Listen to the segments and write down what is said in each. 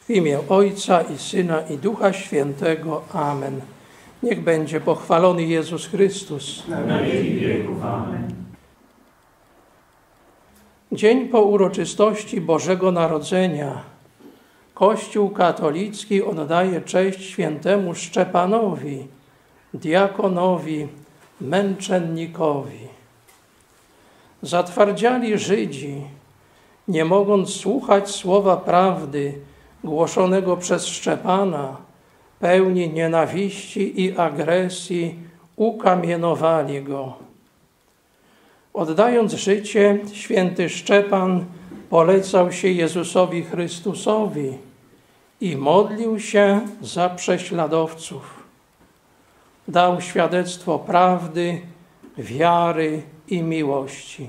W imię Ojca i Syna i Ducha Świętego. Amen. Niech będzie pochwalony Jezus Chrystus. Na wieki wieków. Amen. Dzień po uroczystości Bożego Narodzenia Kościół katolicki oddaje cześć świętemu Szczepanowi, diakonowi, męczennikowi. Zatwardziali Żydzi, nie mogąc słuchać słowa prawdy głoszonego przez Szczepana, pełni nienawiści i agresji, ukamienowali go. Oddając życie, święty Szczepan polecał się Jezusowi Chrystusowi i modlił się za prześladowców. Dał świadectwo prawdy, wiary i miłości.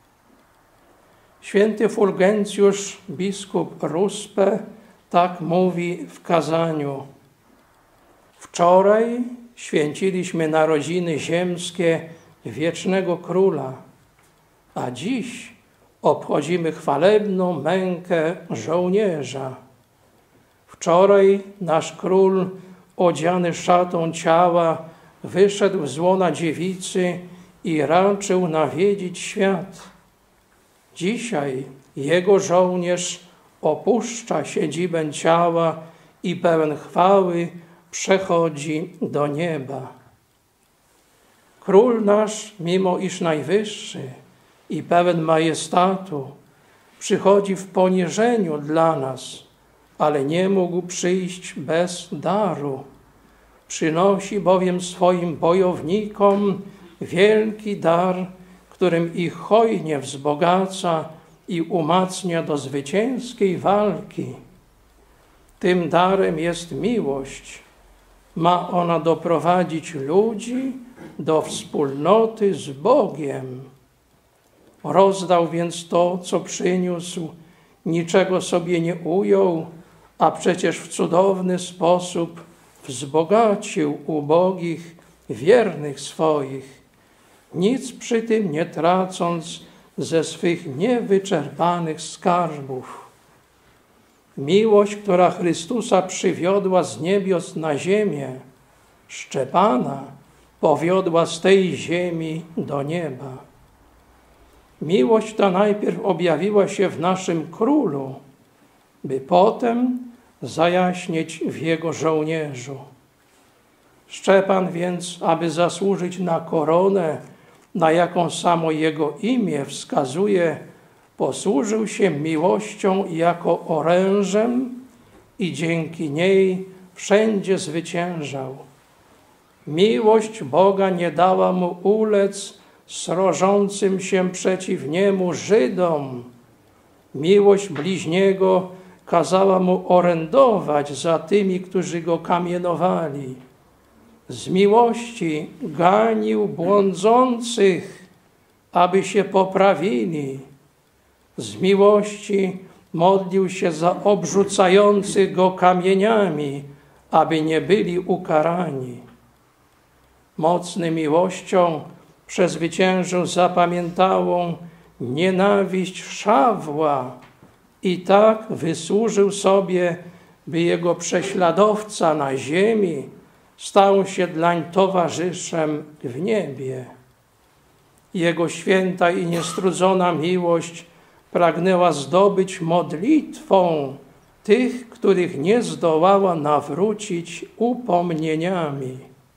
Święty Fulgencjusz, biskup Ruspe, tak mówi w kazaniu. Wczoraj święciliśmy narodziny ziemskie wiecznego Króla, a dziś obchodzimy chwalebną mękę żołnierza. Wczoraj nasz Król, odziany szatą ciała, wyszedł z łona dziewicy i raczył nawiedzić świat. Dzisiaj jego żołnierz opuszcza siedzibę ciała i pełen chwały przechodzi do nieba. Król nasz, mimo iż najwyższy i pełen majestatu, przychodzi w poniżeniu dla nas, ale nie mógł przyjść bez daru. Przynosi bowiem swoim bojownikom wielki dar, którym ich hojnie wzbogaca i umacnia do zwycięskiej walki. Tym darem jest miłość. Ma ona doprowadzić ludzi do wspólnoty z Bogiem. Rozdał więc to, co przyniósł, niczego sobie nie ujął, a przecież w cudowny sposób wzbogacił ubogich, wiernych swoich, nic przy tym nie tracąc ze swych niewyczerpanych skarbów. Miłość, która Chrystusa przywiodła z niebios na ziemię, Szczepana powiodła z tej ziemi do nieba. Miłość ta najpierw objawiła się w naszym Królu, by potem zajaśnieć w jego żołnierzu. Szczepan więc, aby zasłużyć na koronę, na jaką samo jego imię wskazuje, posłużył się miłością jako orężem i dzięki niej wszędzie zwyciężał. Miłość Boga nie dała mu ulec srożącym się przeciw niemu Żydom. Miłość bliźniego kazała mu orędować za tymi, którzy go kamienowali. Z miłości ganił błądzących, aby się poprawili. Z miłości modlił się za obrzucających go kamieniami, aby nie byli ukarani. Mocny miłością przezwyciężył zapamiętałą nienawiść Szawła i tak wysłużył sobie, by jego prześladowca na ziemi stał się dlań towarzyszem w niebie. Jego święta i niestrudzona miłość pragnęła zdobyć modlitwą tych, których nie zdołała nawrócić upomnieniami.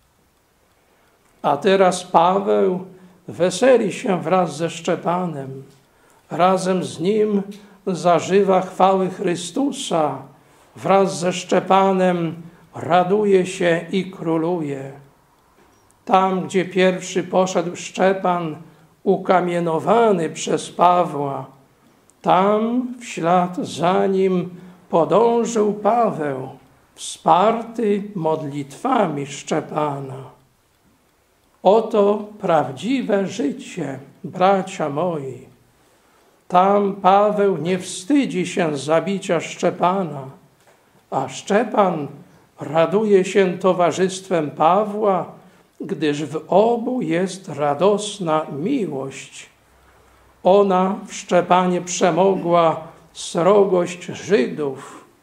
A teraz Paweł weseli się wraz ze Szczepanem. Razem z nim zażywa chwały Chrystusa. Wraz ze Szczepanem raduje się i króluje. Tam, gdzie pierwszy poszedł Szczepan, ukamienowany przez Pawła, tam w ślad za nim podążył Paweł, wsparty modlitwami Szczepana. Oto prawdziwe życie, bracia moi. Tam Paweł nie wstydzi się zabicia Szczepana, a Szczepan raduje się towarzystwem Pawła, gdyż w obu jest radosna miłość. Ona w Szczepanie przemogła srogość Żydów.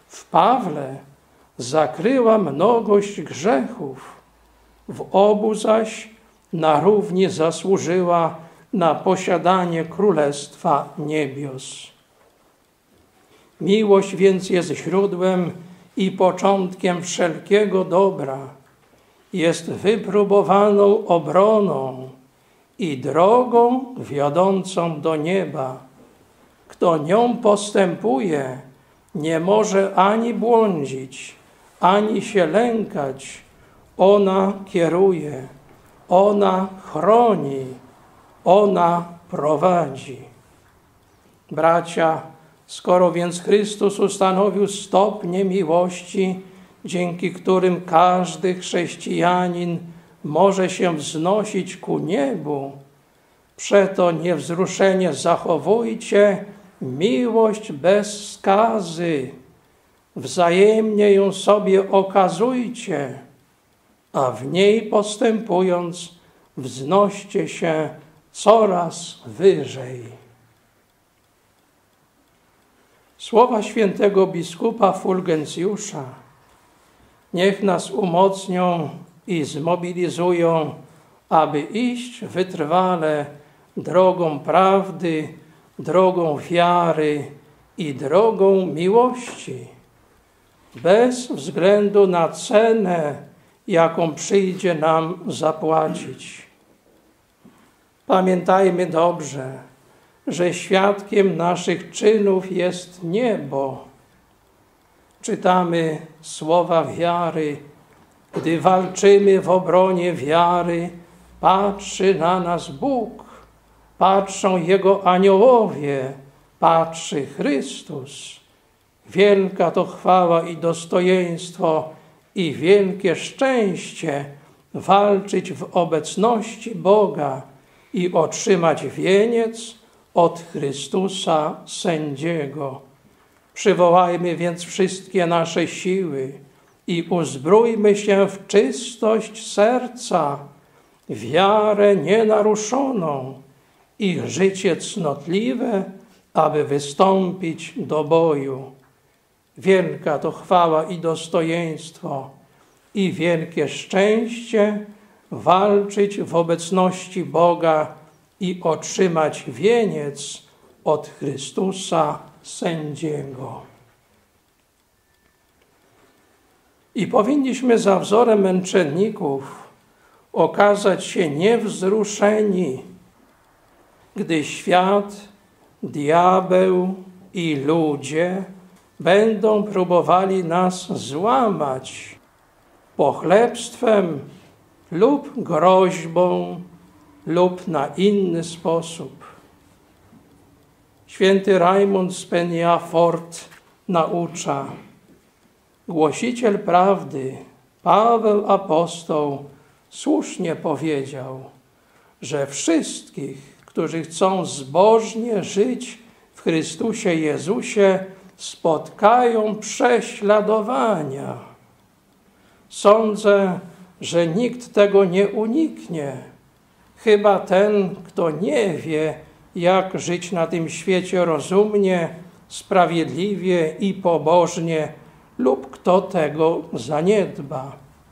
W Pawle zakryła mnogość grzechów, w obu zaś na równi zasłużyła na posiadanie Królestwa Niebios. Miłość więc jest źródłem i początkiem wszelkiego dobra, jest wypróbowaną obroną i drogą wiodącą do nieba. Kto nią postępuje, nie może ani błądzić, ani się lękać. Ona kieruje, ona chroni, ona prowadzi. Bracia, skoro więc Chrystus ustanowił stopnie miłości, dzięki którym każdy chrześcijanin może się wznosić ku niebu, przeto niewzruszenie zachowujcie miłość bez skazy, wzajemnie ją sobie okazujcie, a w niej postępując wznoście się coraz wyżej. Słowa świętego biskupa Fulgencjusza niech nas umocnią i zmobilizują, aby iść wytrwale drogą prawdy, drogą wiary i drogą miłości, bez względu na cenę, jaką przyjdzie nam zapłacić. Pamiętajmy dobrze, że świadkiem naszych czynów jest niebo. Czytamy słowa wiary. Gdy walczymy w obronie wiary, patrzy na nas Bóg, patrzą Jego aniołowie, patrzy Chrystus. Wielka to chwała i dostojeństwo i wielkie szczęście walczyć w obecności Boga i otrzymać wieniec od Chrystusa sędziego. Przywołajmy więc wszystkie nasze siły i uzbrójmy się w czystość serca, wiarę nienaruszoną i życie cnotliwe, aby wystąpić do boju. Wielka to chwała i dostojeństwo i wielkie szczęście walczyć w obecności Boga i otrzymać wieniec od Chrystusa sędziego. I powinniśmy za wzorem męczenników okazać się niewzruszeni, gdy świat, diabeł i ludzie będą próbowali nas złamać pochlebstwem lub groźbą lub na inny sposób. Święty Rajmund z Peñafort naucza: głosiciel prawdy, Paweł apostoł, słusznie powiedział, że wszystkich, którzy chcą zbożnie żyć w Chrystusie Jezusie, spotkają prześladowania. Sądzę, że nikt tego nie uniknie, chyba ten, kto nie wie, jak żyć na tym świecie rozumnie, sprawiedliwie i pobożnie, lub kto tego zaniedba.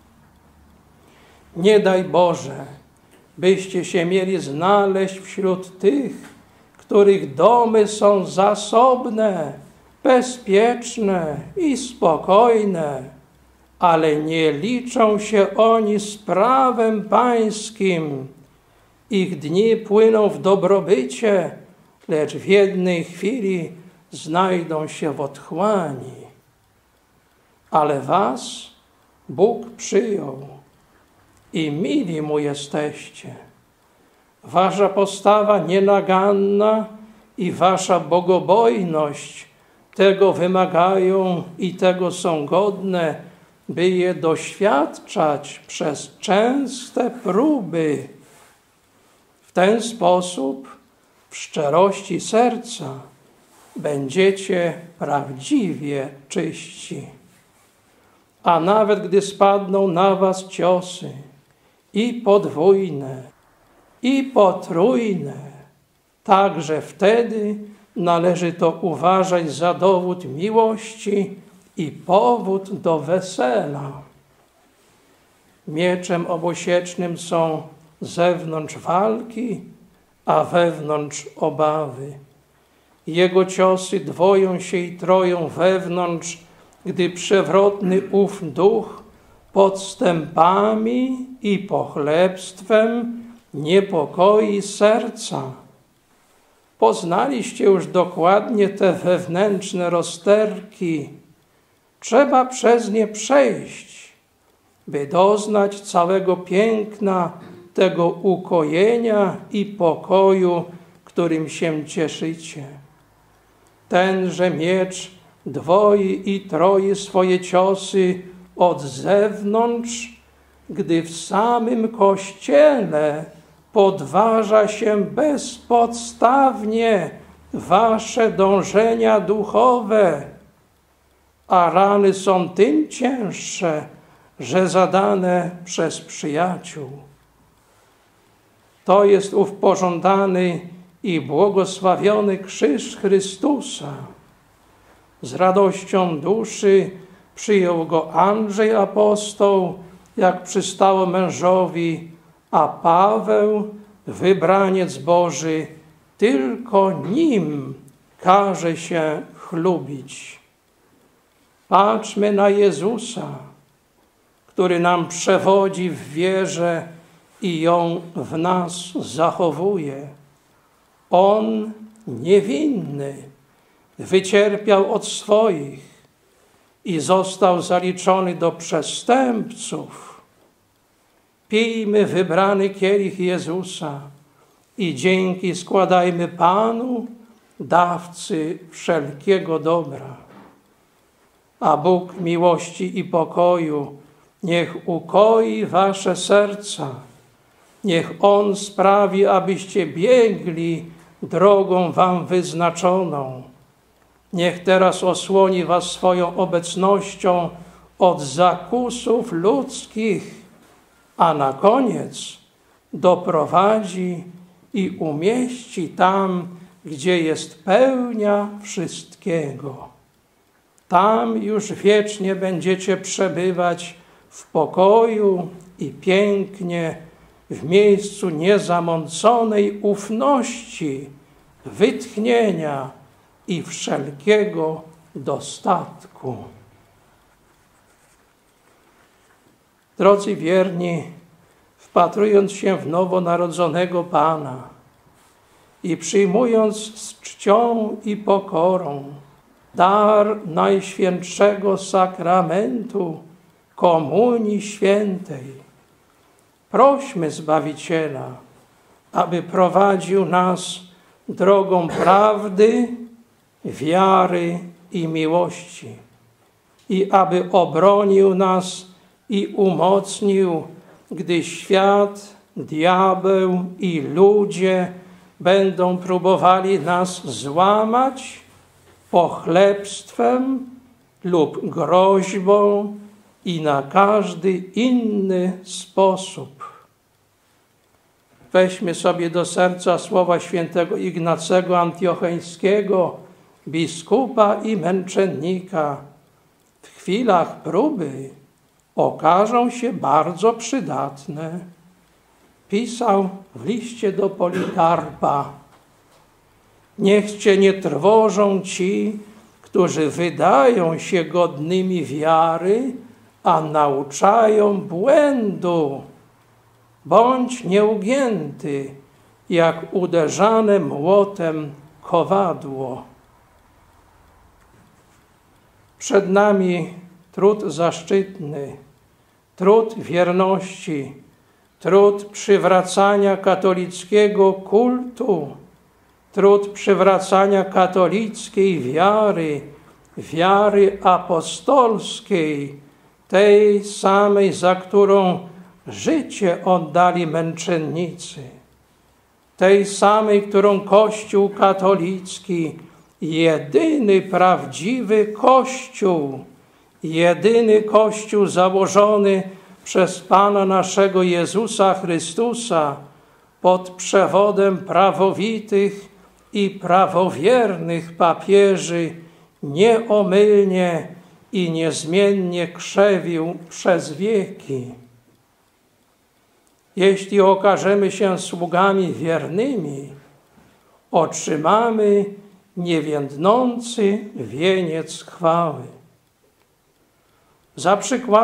Nie daj Boże, byście się mieli znaleźć wśród tych, których domy są zasobne, bezpieczne i spokojne, ale nie liczą się oni z prawem pańskim. Ich dni płyną w dobrobycie, lecz w jednej chwili znajdą się w otchłani. Ale was Bóg przyjął i mili Mu jesteście. Wasza postawa nienaganna i wasza bogobojność tego wymagają i tego są godne, by je doświadczać przez częste próby. W ten sposób, w szczerości serca, będziecie prawdziwie czyści. A nawet gdy spadną na was ciosy, i podwójne, i potrójne, także wtedy należy to uważać za dowód miłości i powód do wesela. Mieczem obosiecznym są zewnątrz walki, a wewnątrz obawy. Jego ciosy dwoją się i troją wewnątrz, gdy przewrotny ów duch podstępami i pochlebstwem niepokoi serca. Poznaliście już dokładnie te wewnętrzne rozterki. Trzeba przez nie przejść, by doznać całego piękna tego ukojenia i pokoju, którym się cieszycie. Tenże miecz dwoi i troi swoje ciosy od zewnątrz, gdy w samym Kościele podważa się bezpodstawnie wasze dążenia duchowe, a rany są tym cięższe, że zadane przez przyjaciół. To jest ów pożądany i błogosławiony krzyż Chrystusa. Z radością duszy przyjął go Andrzej apostoł, jak przystało mężowi, a Paweł, wybraniec Boży, tylko nim każe się chlubić. Patrzmy na Jezusa, który nam przewodzi w wierze i ją w nas zachowuje. On niewinny wycierpiał od swoich i został zaliczony do przestępców. Pijmy wybrany kielich Jezusa i dzięki składajmy Panu, dawcy wszelkiego dobra. A Bóg miłości i pokoju niech ukoi wasze serca. Niech On sprawi, abyście biegli drogą wam wyznaczoną. Niech teraz osłoni was swoją obecnością od zakusów ludzkich, a na koniec doprowadzi i umieści tam, gdzie jest pełnia wszystkiego. Tam już wiecznie będziecie przebywać w pokoju i pięknie, w miejscu niezamąconej ufności, wytchnienia i wszelkiego dostatku. Drodzy wierni, wpatrując się w nowonarodzonego Pana i przyjmując z czcią i pokorą dar Najświętszego Sakramentu Komunii Świętej, prośmy Zbawiciela, aby prowadził nas drogą prawdy, wiary i miłości i aby obronił nas i umocnił, gdy świat, diabeł i ludzie będą próbowali nas złamać pochlebstwem lub groźbą i na każdy inny sposób. Weźmy sobie do serca słowa świętego Ignacego Antiocheńskiego, biskupa i męczennika. W chwilach próby okażą się bardzo przydatne. Pisał w liście do Polikarpa: niech cię nie trwożą ci, którzy wydają się godnymi wiary, a nauczają błędu. Bądź nieugięty, jak uderzane młotem kowadło. Przed nami trud zaszczytny, trud wierności, trud przywracania katolickiego kultu, trud przywracania katolickiej wiary, wiary apostolskiej, tej samej, za którą życie oddali męczennicy, tej samej, którą Kościół katolicki, jedyny prawdziwy Kościół, jedyny Kościół założony przez Pana naszego Jezusa Chrystusa pod przewodem prawowitych i prawowiernych papieży, nieomylnie i niezmiennie krzewił przez wieki. Jeśli okażemy się sługami wiernymi, otrzymamy niewiędnący wieniec chwały. Za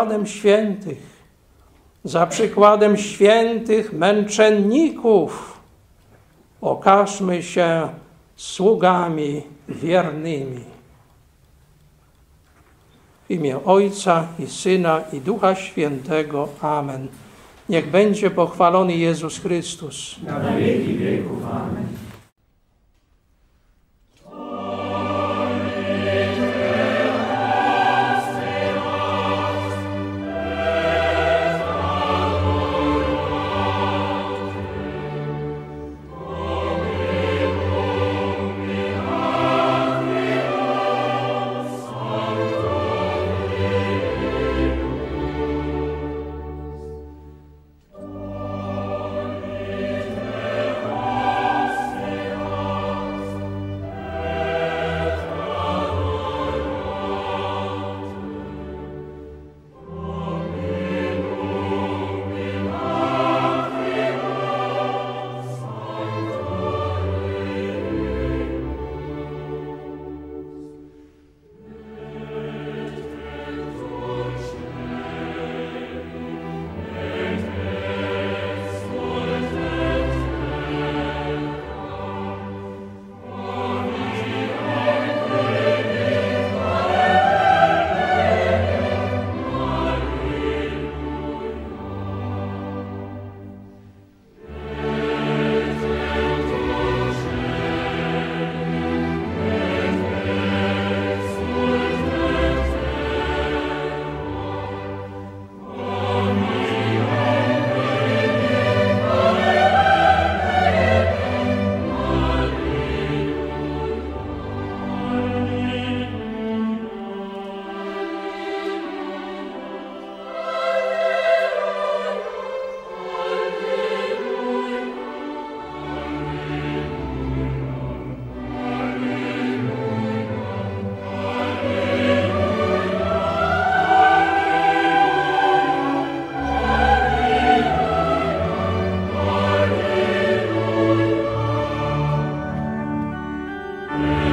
przykładem świętych męczenników okażmy się sługami wiernymi. W imię Ojca i Syna i Ducha Świętego. Amen. Niech będzie pochwalony Jezus Chrystus. Na wieki wieków. Amen. Amen.